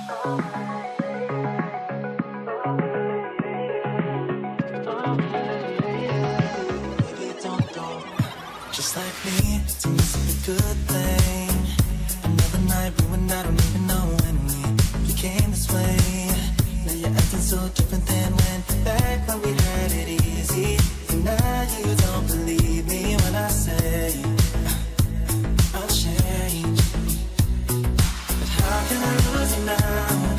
Just like me, to me it's a good thing. Another night ruined, I don't even know when we became this way. Now you're acting so different than back when we had it easy. And now you don't believe me when I say I'll change. But how can I lose you now?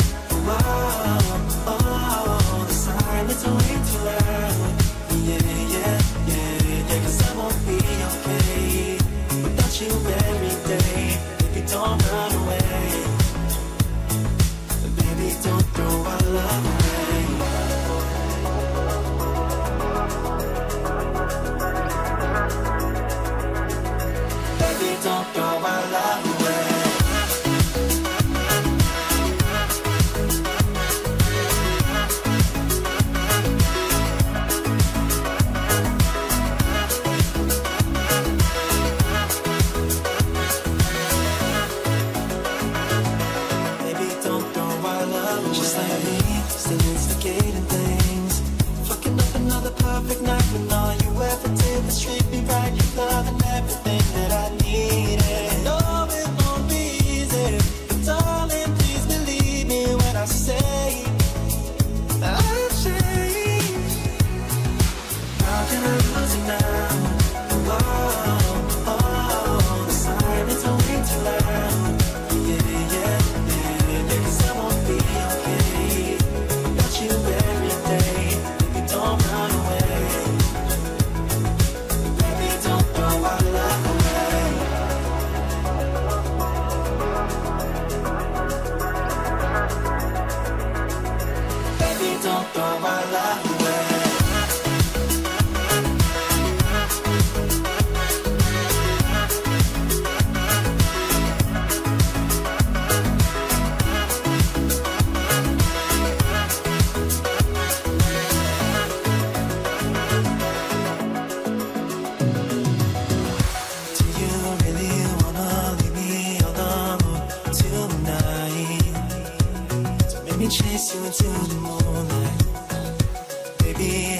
Oh, the silence is way too loud. Yeah, 'cause I won't be okay without you every day. Baby, don't run away. Baby, don't throw our love away. Baby, don't throw our love away. Still instigating things, fucking up another perfect night when all you ever did was treat me right. You love and everything that I needed. No, it won't be easy, but darling, please believe me when I say I'll change. How can I lose you now? Oh, the silence is way too loud. Yeah, 'cause I won't be okay you every day. Baby, don't run away. Baby, don't throw our love away. Baby, don't throw our love away. Chase you into the moonlight, baby.